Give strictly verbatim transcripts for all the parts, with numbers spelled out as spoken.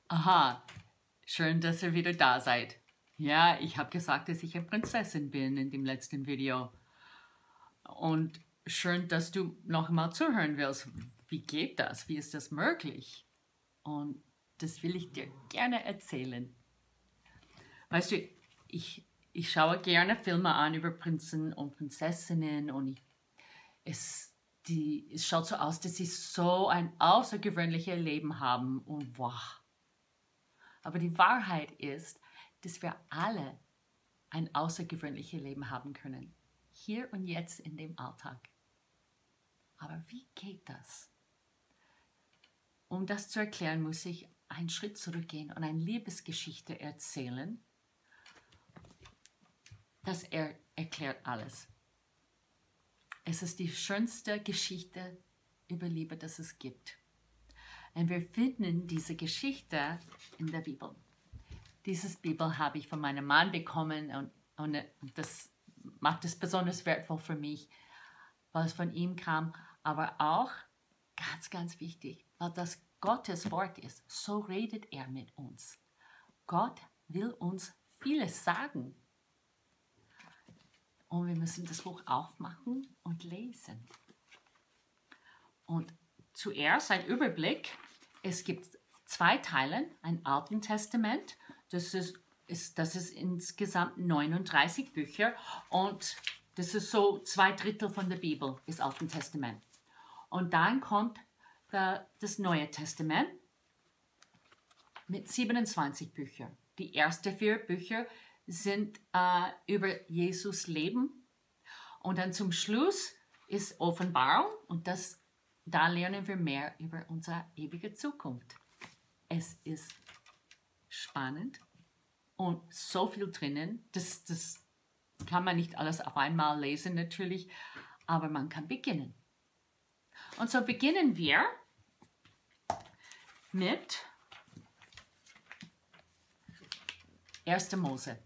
Aha, schön, dass ihr wieder da seid. Ja, ich habe gesagt, dass ich eine Prinzessin bin in dem letzten Video. Und schön, dass du noch mal zuhören willst. Wie geht das? Wie ist das möglich? Und das will ich dir gerne erzählen. Weißt du, ich, ich schaue gerne Filme an über Prinzen und Prinzessinnen und ich, es, die, es schaut so aus, dass sie so ein außergewöhnliches Leben haben und wow. Aber die Wahrheit ist, dass wir alle ein außergewöhnliches Leben haben können. Hier und jetzt in dem Alltag. Aber wie geht das? Um das zu erklären, muss ich einen Schritt zurückgehen und eine Liebesgeschichte erzählen. Das er erklärt alles. Es ist die schönste Geschichte über Liebe, das es gibt. Und wir finden diese Geschichte in der Bibel. Dieses Bibel habe ich von meinem Mann bekommen und, und das macht es besonders wertvoll für mich, weil es von ihm kam. Aber auch, ganz, ganz wichtig, weil das Gottes Wort ist. So redet er mit uns. Gott will uns vieles sagen. Und wir müssen das Buch aufmachen und lesen. Und zuerst ein Überblick. Es gibt zwei Teile, ein Alten Testament. Das ist, ist, das ist insgesamt neununddreißig Bücher. Und das ist so zwei Drittel von der Bibel, das Alte Testament. Und dann kommt der, das Neue Testament mit siebenundzwanzig Büchern. Die ersten vier Bücher sind äh, über Jesus Leben. Und dann zum Schluss ist Offenbarung. Und das, da lernen wir mehr über unsere ewige Zukunft. Es ist spannend und so viel drinnen. Das, das kann man nicht alles auf einmal lesen natürlich, aber man kann beginnen. Und so beginnen wir mit erster Mose,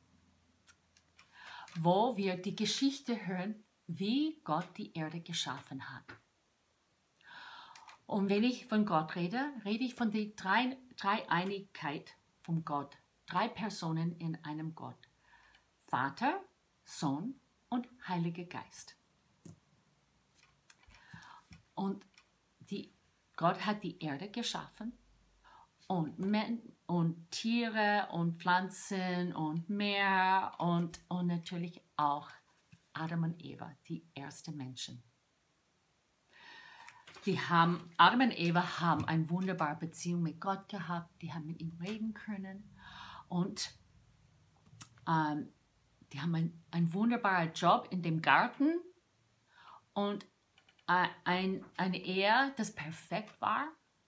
wo wir die Geschichte hören, wie Gott die Erde geschaffen hat. Und wenn ich von Gott rede, rede ich von der Drei, Dreieinigkeit von Gott. Drei Personen in einem Gott. Vater, Sohn und Heiliger Geist. Und die, Gott hat die Erde geschaffen und, Men und Tiere und Pflanzen und Meer und, und natürlich auch Adam und Eva, die ersten Menschen. Die haben, Adam und Eva haben eine wunderbare Beziehung mit Gott gehabt, die haben mit ihm reden können und ähm, die haben einen, einen wunderbaren Job in dem Garten und äh, ein, eine Ehe, das perfekt war.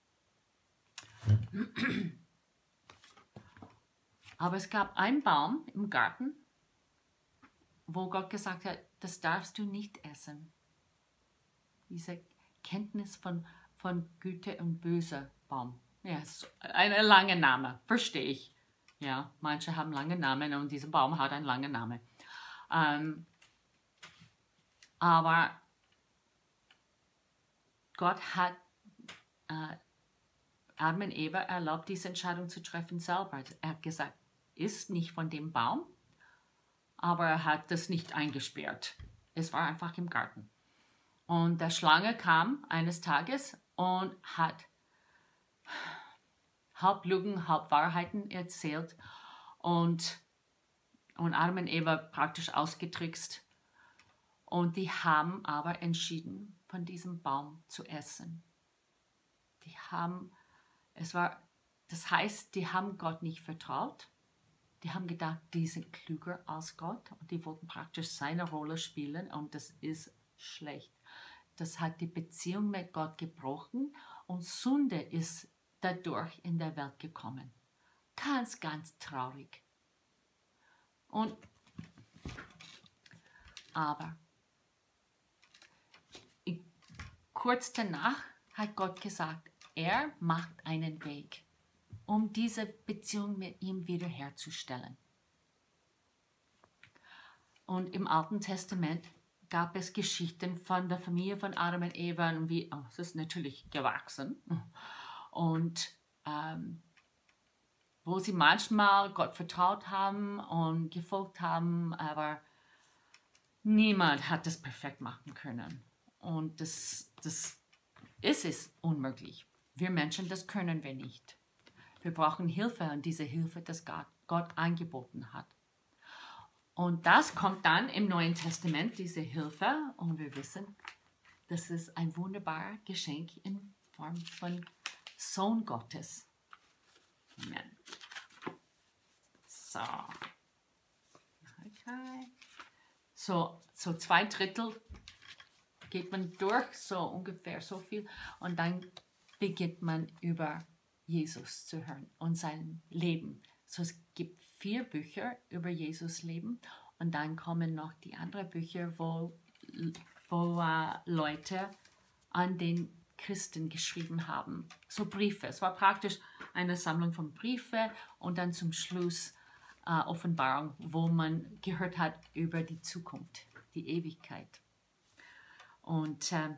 Aber es gab einen Baum im Garten, wo Gott gesagt hat, das darfst du nicht essen. Diese Kenntnis von, von Güte und Böse Baum. Ja, ist ein langer Name, verstehe ich. Ja, manche haben lange Namen und dieser Baum hat einen langen Namen. Ähm, aber Gott hat äh, Adam und Eva erlaubt, diese Entscheidung zu treffen selber. Er hat gesagt, isst nicht von dem Baum, aber er hat das nicht eingesperrt. Es war einfach im Garten. Und der Schlange kam eines Tages und hat halb Lügen, halb Wahrheiten erzählt und, und Adam und Eva praktisch ausgetrickst. Und die haben aber entschieden, von diesem Baum zu essen. Die haben, es war, das heißt, die haben Gott nicht vertraut. Die haben gedacht, die sind klüger als Gott und die wollten praktisch seine Rolle spielen und das ist schlecht. Das hat die Beziehung mit Gott gebrochen und Sünde ist dadurch in der Welt gekommen. Ganz, ganz traurig. Und aber kurz danach hat Gott gesagt, er macht einen Weg, um diese Beziehung mit ihm wiederherzustellen. Und im Alten Testament gab es Geschichten von der Familie von Adam und Eva und wie, oh, es ist natürlich gewachsen. Und ähm, wo sie manchmal Gott vertraut haben und gefolgt haben, aber niemand hat das perfekt machen können. Und das, das ist es unmöglich. Wir Menschen, das können wir nicht. Wir brauchen Hilfe und diese Hilfe, das Gott, Gott angeboten hat. Und das kommt dann im Neuen Testament, diese Hilfe. Und wir wissen, das ist ein wunderbares Geschenk in Form von Sohn Gottes. Amen. So. Okay. So, so zwei Drittel geht man durch, so ungefähr so viel. Und dann beginnt man über Jesus zu hören und sein Leben. So, es gibt vier Bücher über Jesus Leben und dann kommen noch die anderen Bücher, wo, wo uh, Leute an den Christen geschrieben haben. So Briefe. Es war praktisch eine Sammlung von Briefe und dann zum Schluss uh, Offenbarung, wo man gehört hat über die Zukunft, die Ewigkeit. Und uh,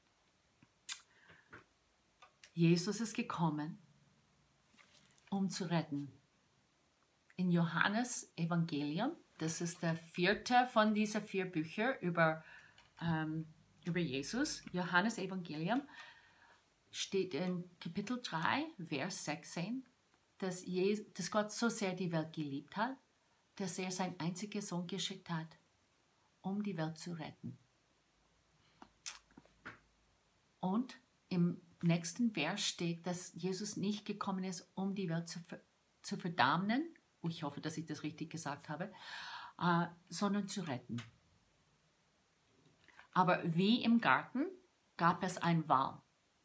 Jesus ist gekommen, um zu retten. In Johannes Evangelium, das ist der vierte von diesen vier Büchern über, ähm, über Jesus, Johannes Evangelium, steht in Kapitel drei, Vers sechzehn, dass, Je- dass Gott so sehr die Welt geliebt hat, dass er seinen einzigen Sohn geschickt hat, um die Welt zu retten. Und im nächsten Vers steht, dass Jesus nicht gekommen ist, um die Welt zu, ver zu verdammen, ich hoffe, dass ich das richtig gesagt habe, äh, sondern zu retten. Aber wie im Garten gab es eine Wahl.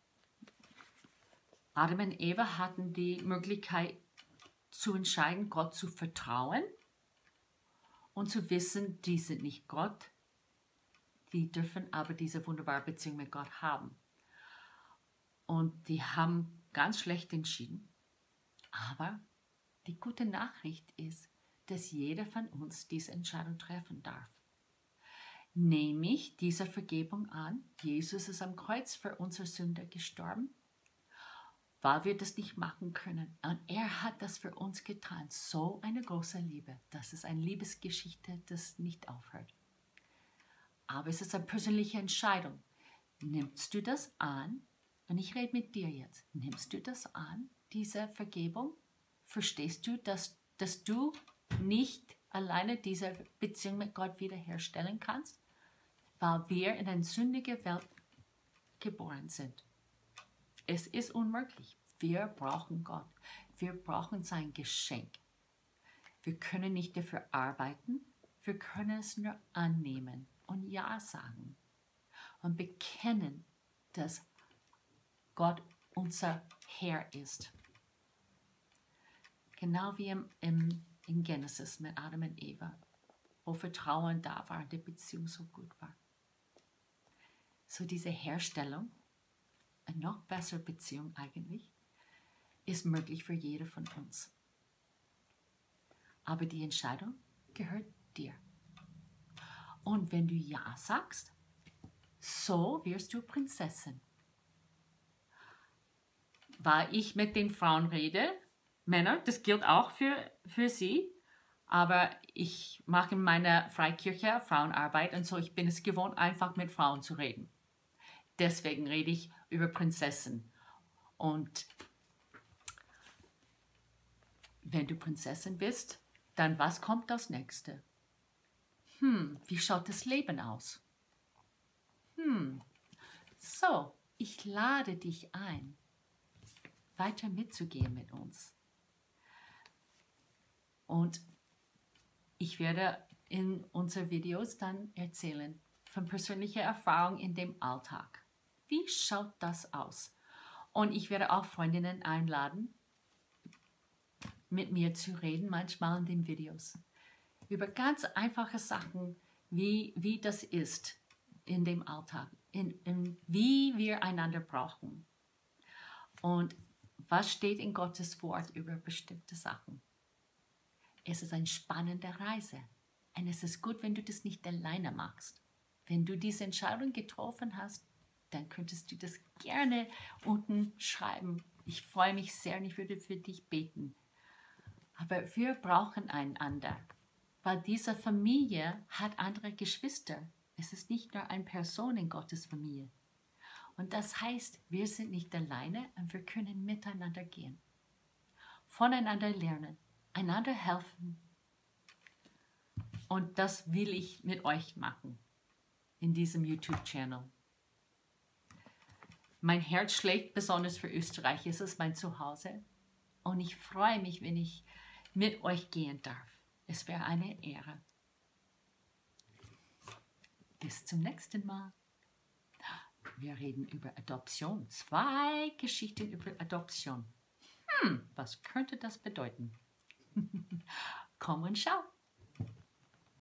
Adam und Eva hatten die Möglichkeit zu entscheiden, Gott zu vertrauen und zu wissen, die sind nicht Gott, die dürfen aber diese wunderbare Beziehung mit Gott haben. Und die haben ganz schlecht entschieden. Aber die gute Nachricht ist, dass jeder von uns diese Entscheidung treffen darf. Nehme ich diese Vergebung an? Jesus ist am Kreuz für unsere Sünde gestorben, weil wir das nicht machen können. Und er hat das für uns getan. So eine große Liebe. Das ist eine Liebesgeschichte, das nicht aufhört. Aber es ist eine persönliche Entscheidung. Nimmst du das an? Und ich rede mit dir jetzt. Nimmst du das an, diese Vergebung? Verstehst du, dass, dass du nicht alleine diese Beziehung mit Gott wiederherstellen kannst? Weil wir in eine sündige Welt geboren sind. Es ist unmöglich. Wir brauchen Gott. Wir brauchen sein Geschenk. Wir können nicht dafür arbeiten. Wir können es nur annehmen und Ja sagen. Und bekennen, dass Gott unser Herr ist. Genau wie im, im, in Genesis mit Adam und Eva, wo Vertrauen da war und die Beziehung so gut war. So diese Herstellung, eine noch bessere Beziehung eigentlich, ist möglich für jeder von uns. Aber die Entscheidung gehört dir. Und wenn du Ja sagst, so wirst du Prinzessin. Weil ich mit den Frauen rede, Männer, das gilt auch für, für sie, aber ich mache in meiner Freikirche Frauenarbeit und so, ich bin es gewohnt, einfach mit Frauen zu reden. Deswegen rede ich über Prinzessin. Und wenn du Prinzessin bist, dann was kommt als Nächste? Hm, wie schaut das Leben aus? Hm, so, ich lade dich ein, weiter mitzugehen mit uns. Und ich werde in unseren Videos dann erzählen von persönlicher Erfahrung in dem Alltag. Wie schaut das aus? Und ich werde auch Freundinnen einladen, mit mir zu reden, manchmal in den Videos, über ganz einfache Sachen, wie, wie das ist in dem Alltag, in, in, wie wir einander brauchen. Und was steht in Gottes Wort über bestimmte Sachen? Es ist eine spannende Reise. Und es ist gut, wenn du das nicht alleine machst. Wenn du diese Entscheidung getroffen hast, dann könntest du das gerne unten schreiben. Ich freue mich sehr und ich würde für dich beten. Aber wir brauchen einander, weil diese Familie hat andere Geschwister. Es ist nicht nur eine Person in Gottes Familie. Und das heißt, wir sind nicht alleine und wir können miteinander gehen, voneinander lernen, einander helfen. Und das will ich mit euch machen in diesem YouTube-Channel. Mein Herz schlägt besonders für Österreich. Es ist mein Zuhause. Und ich freue mich, wenn ich mit euch gehen darf. Es wäre eine Ehre. Bis zum nächsten Mal. Wir reden über Adoption. Zwei Geschichten über Adoption. Hm, was könnte das bedeuten? Komm und schau.